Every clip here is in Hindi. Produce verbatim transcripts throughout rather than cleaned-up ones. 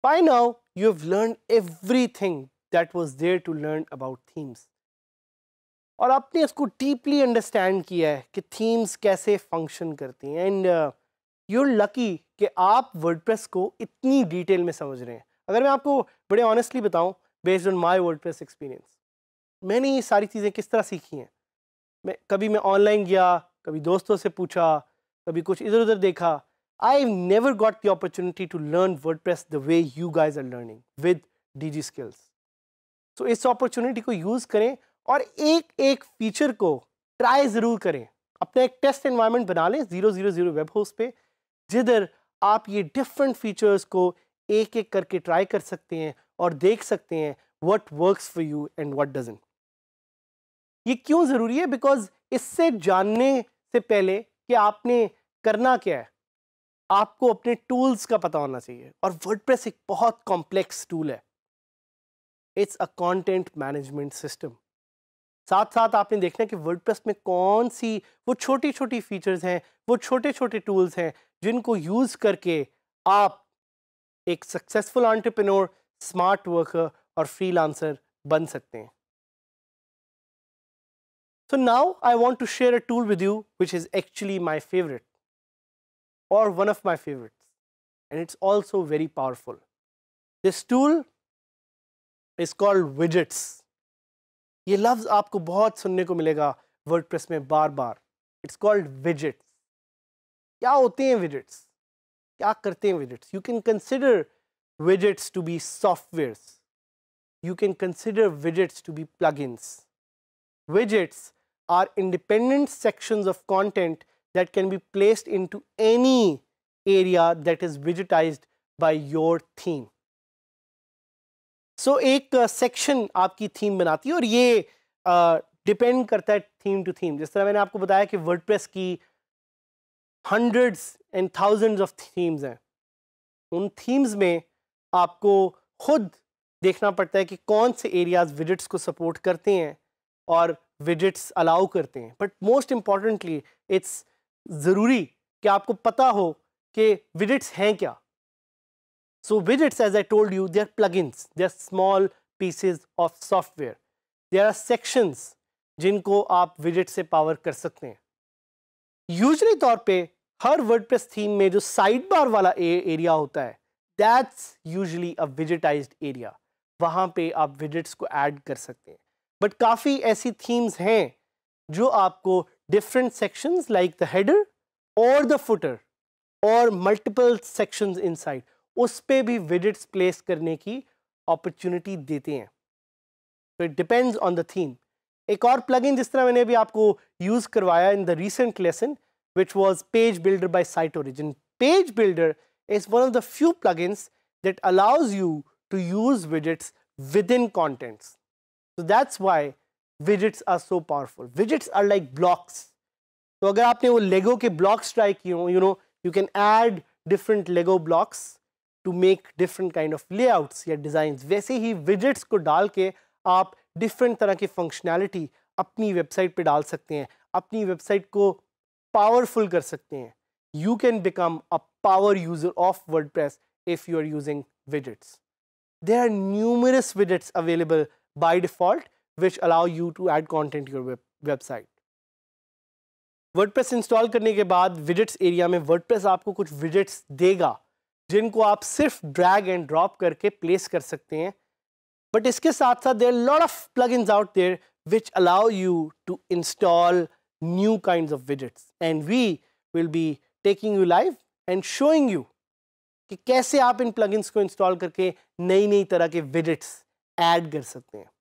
By now, you have learned everything that was there to learn about themes. और आपने इसको डीपली अंडरस्टैंड किया है कि थीम्स कैसे फंक्शन करती हैं एंड यू आर लकी कि आप वर्डप्रेस को इतनी डिटेल में समझ रहे हैं. अगर मैं आपको बड़े ऑनेस्टली बताऊं, based on my WordPress experience, मैंने ये सारी चीज़ें किस तरह सीखी हैं. मैं कभी मैं ऑनलाइन गया, कभी दोस्तों से पूछा, कभी कुछ इधर उधर देखा. I never got the opportunity to learn WordPress the way you guys are learning with DigiSkills. So इस अपॉर्चुनिटी को यूज़ करें और एक एक फीचर को ट्राई ज़रूर करें. अपना एक टेस्ट एनवायरनमेंट बना लें zero zero zero web host पे, जिधर आप ये डिफरेंट फीचर्स को एक एक करके ट्राई कर सकते हैं और देख सकते हैं what works for you and what doesn't. ये क्यों ज़रूरी है? बिकॉज इससे जानने से पहले कि आपने करना क्या है, आपको अपने टूल्स का पता होना चाहिए. और वर्डप्रेस एक बहुत कॉम्प्लेक्स टूल है. It's a content management system. साथ साथ आपने देखना है कि वर्डप्रेस में कौन सी वो छोटी छोटी फीचर्स हैं, वो छोटे छोटे टूल्स हैं जिनको यूज़ करके आप एक सक्सेसफुल एंटरप्रेन्योर, स्मार्ट वर्कर और फ्रीलांसर बन सकते हैं. So now I want to share a tool with you which is actually my favorite or one of my favorites, and it's also very powerful. This tool is called Widgets. ये लफ्ज़ आपको बहुत सुनने को मिलेगा वर्डप्रेस में बार बार. It's called Widgets. क्या होते हैं widgets? क्या करते हैं widgets? You can consider widgets to be softwares. You can consider widgets to be plugins. Widgets are independent sections of content that can be placed into any area that is widgetized by your theme. So एक सेक्शन uh, आपकी थीम बनाती है और ये डिपेंड uh, करता है थीम टू थीम. जिस तरह मैंने आपको बताया कि वर्डप्रेस की hundreds and thousands of themes हैं. उन थीम्स में आपको खुद देखना पड़ता है कि कौन से एरियाज विजेट्स को सपोर्ट करते हैं और विजेट्स अलाउ करते हैं. बट मोस्ट इम्पॉर्टेंटली इट्स ज़रूरी कि आपको पता हो कि विजेट्स हैं क्या. So widgets, as I told you, they are plugins, they are small pieces of software. They are sections जिनको आप विजेट से पावर कर सकते हैं. यूजुअली तौर पे हर वर्डप्रेस थीम में जो साइड बार वाला एरिया होता है, that's usually a widgetized area. वहाँ पे आप विजेट्स को ऐड कर सकते हैं. बट काफ़ी ऐसी थीम्स हैं जो आपको different sections like the header और द फुटर और मल्टीपल सेक्शंस इनसाइड, उस पे भी विजेट्स प्लेस करने की अपॉर्चुनिटी देते हैं. तो it depends on the theme. एक और प्लगइन जिस तरह मैंने अभी आपको यूज़ करवाया in the recent lesson, which was Page Builder by Site Origin. Page Builder is one of the few plugins that allows you to use widgets within contents. So that's why widgets are so powerful. Widgets are like blocks. तो अगर आपने वो Lego के blocks try किए हो, you know, you can add different Lego blocks to make different kind of layouts या designs. वैसे ही widgets को डाल के आप different तरह की functionality अपनी वेबसाइट पे डाल सकते हैं, अपनी वेबसाइट को पावरफुल कर सकते हैं. You can become a power user of WordPress if you are using widgets. There are numerous widgets available by default which allow you to add content to your web website. WordPress install करने के बाद widgets एरिया में WordPress आपको कुछ widgets देगा जिनको आप सिर्फ drag and drop करके प्लेस कर सकते हैं. बट इसके साथ साथ there are a lot of plugins out there which allow you to install new kinds of widgets, and we will be taking you live and showing you कि कैसे आप इन plugins को इंस्टॉल करके नई नई तरह के widgets ऐड कर सकते हैं.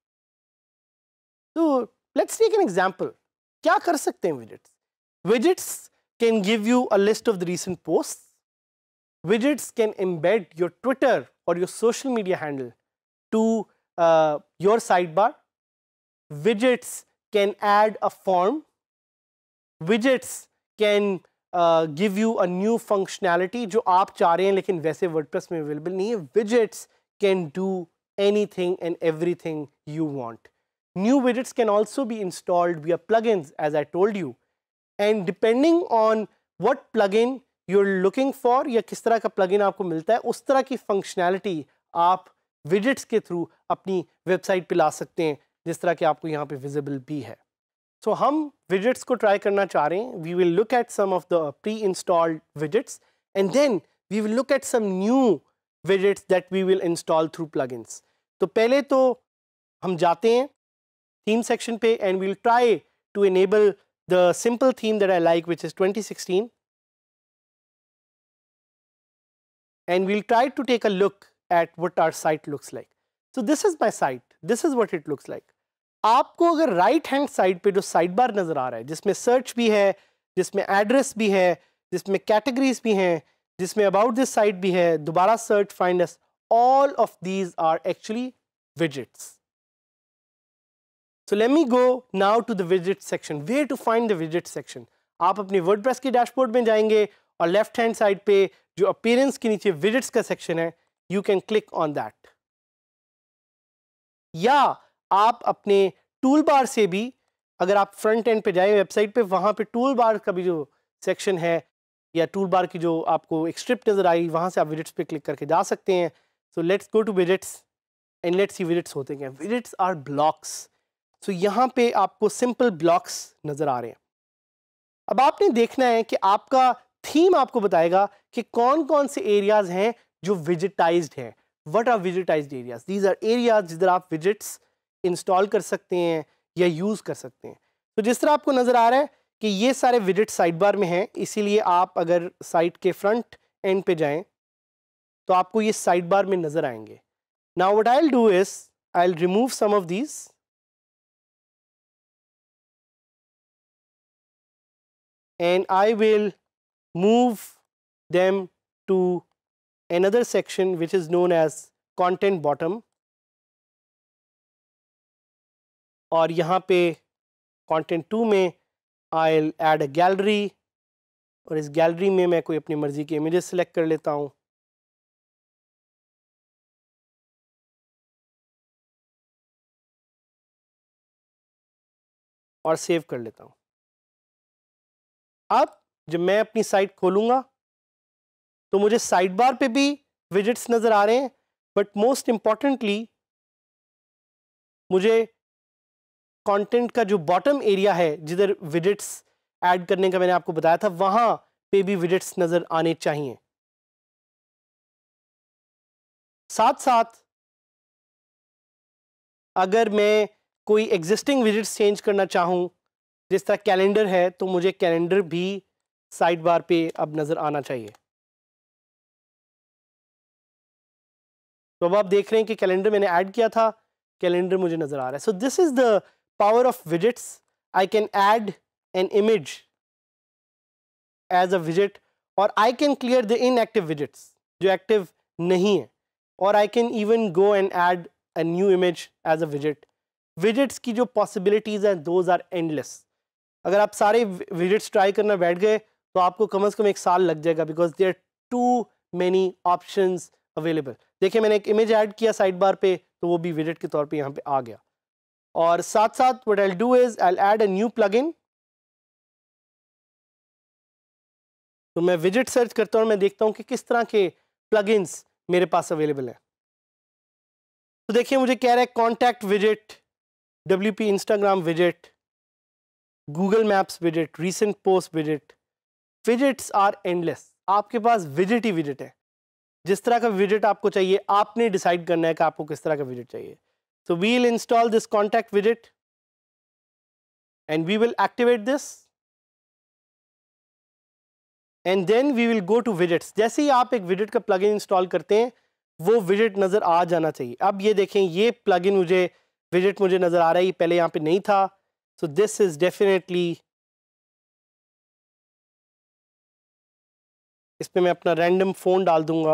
तो let's take an example. क्या कर सकते हैं widgets? Widgets can give you a list of the recent posts. Widgets can embed your Twitter or your social media handle to uh, your sidebar. Widgets can add a form. Widgets can uh, give you a new functionality जो आप चाह रहे हैं लेकिन वैसे WordPress में available नहीं है. Widgets can do anything and everything you want. New widgets can also be installed via plugins, as I told you. And depending on what plugin you're looking for या किस तरह का प्लगइन आपको मिलता है, उस तरह की फंक्शनैलिटी आप विजेट्स के थ्रू अपनी वेबसाइट पे ला सकते हैं, जिस तरह के आपको यहाँ पे विजिबल भी है। सो so, हम विजेट्स को ट्राई करना चाह रहे हैं। We will look at some of the pre installed widgets and then we will look at some new widgets that we will install through plugins. तो पहले तो हम जाते हैं थीम सेक्शन पे and we'll try to enable the simple theme that I like which is twenty sixteen and we'll try to take a look at what our site looks like. So this is my site, this is what it looks like. आपको अगर राइट हैंड साइड पे जो साइड बार नजर आ रहा है, जिसमें सर्च भी है, जिसमें एड्रेस भी है, जिसमें कैटेगरीज भी हैं, जिसमें अबाउट दिस साइट भी है, दोबारा search, find us, all of these are actually widgets. So let me go now to the widget section. Where to find the widget section? आप अपने WordPress के डैशबोर्ड में जाएंगे और लेफ्ट हैंड साइड पे जो अपीयरेंस के नीचे widgets का सेक्शन है, you can click on that. या आप अपने टूल बार से भी, अगर आप फ्रंट एंड पे जाएं वेबसाइट पे, वहां पे टूल बार का भी जो सेक्शन है या टूल बार की जो आपको एक स्ट्रिप नजर आई, वहां से आप विजेट्स पे क्लिक करके जा सकते हैं। So let's go to widgets and let's see widgets होते हैं। Widgets are blocks. सो यहाँ पे आपको सिंपल ब्लॉक्स नजर आ रहे हैं। अब आपने देखना है कि आपका थीम आपको बताएगा कि कौन कौन से एरियाज हैं जो विजिटाइज्ड हैं। What are widgetized areas? These are areas जिधर आप विजेट्स इंस्टॉल कर सकते हैं या यूज कर सकते हैं। तो जिस तरह आपको नजर आ रहा है कि ये सारे विजेट साइड बार में हैं, इसीलिए आप अगर साइट के फ्रंट एंड पे जाएं तो आपको ये साइड बार में नजर आएंगे। Now what I will do is I will remove some of these and I will move them to another section which is known as content bottom, और यहाँ पे content टू में I'll add a gallery, और इस गैलरी में मैं कोई अपनी मर्जी के इमेजेस सेलेक्ट कर लेता हूँ। और सेव कर लेता हूँ। अब जब मैं अपनी साइट खोलूंगा तो मुझे साइड बार पे भी विजेट्स नजर आ रहे हैं, बट मोस्ट इंपॉर्टेंटली मुझे कंटेंट का जो बॉटम एरिया है जिधर विजेट्स ऐड करने का मैंने आपको बताया था, वहां पे भी विजेट्स नजर आने चाहिए। साथ साथ अगर मैं कोई एग्जिस्टिंग विजेट्स चेंज करना चाहूं, जिस तरह कैलेंडर है, तो मुझे कैलेंडर भी साइड बार पे अब नजर आना चाहिए। तो अब आप देख रहे हैं कि कैलेंडर मैंने ऐड किया था, कैलेंडर मुझे नजर आ रहा है। So this is the power of widgets. I can add an image as a विजेट, और I can clear the inactive widgets जो एक्टिव नहीं है, और I can even go and add a new image as a विजेट। विजेट्स की जो पॉसिबिलिटीज हैं दोज आर एंडलेस। अगर आप सारे विजेट्स ट्राई करना बैठ गए तो आपको कम से कम एक साल लग जाएगा, because there too many options available. देखिए मैंने एक इमेज ऐड किया साइड बार पे, तो वो भी विजेट के तौर पे यहाँ पे आ गया। और साथ साथ what I will do is I will add a new plugin. तो मैं विजेट सर्च करता हूँ, मैं देखता हूँ कि किस तरह के प्लगइन्स मेरे पास अवेलेबल है। तो देखिए मुझे कह रहा है कॉन्टैक्ट विजेट, डब्ल्यू पी इंस्टाग्राम विजेट, गूगल मैप्स विजेट, रीसेंट पोस्ट विजेट। Widgets are endless. आपके पास विजेट ही विजेट है। जिस तरह का विजेट आपको चाहिए आपने डिसाइड करना है कि आपको किस तरह का विजेट चाहिए। So we will install this contact विजेट and we will activate this, and then we will go to widgets. जैसे ही आप एक विजेट का प्लगइन इंस्टॉल करते हैं वो विजेट नजर आ जाना चाहिए। अब ये देखें, ये प्लगइन मुझे विजेट मुझे नजर आ रहा है, ये पहले यहाँ पे नहीं था। सो दिस इज डेफिनेटली, इस पे मैं अपना रैंडम फोन डाल दूंगा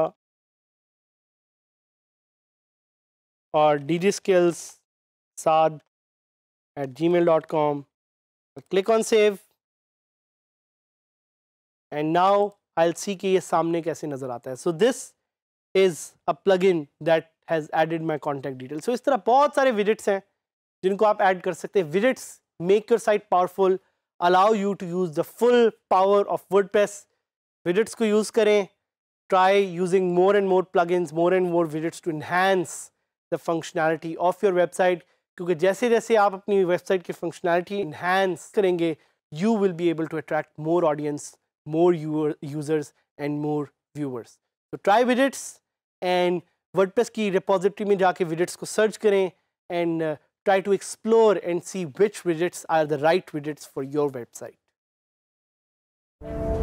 और DigiSkills Saad at Gmail dot com, click on save, and now I will see कि ये सामने कैसे नजर आता है। So this is a plugin that has added my contact detail. So इस तरह बहुत सारे विजेट्स हैं जिनको आप ऐड कर सकते हैं। Widgets make your site powerful, allow you to use the full power of WordPress widgets को यूज़ करें, try using more and more plugins, more and more widgets to enhance the functionality of your website, क्योंकि जैसे जैसे आप अपनी वेबसाइट की फंक्शनैलिटी enhance करेंगे, you will be able to attract more audience, more users and more viewers. So try widgets and WordPress की repository में जाके widgets को search करें and uh, try to explore and see which widgets are the right widgets for your website.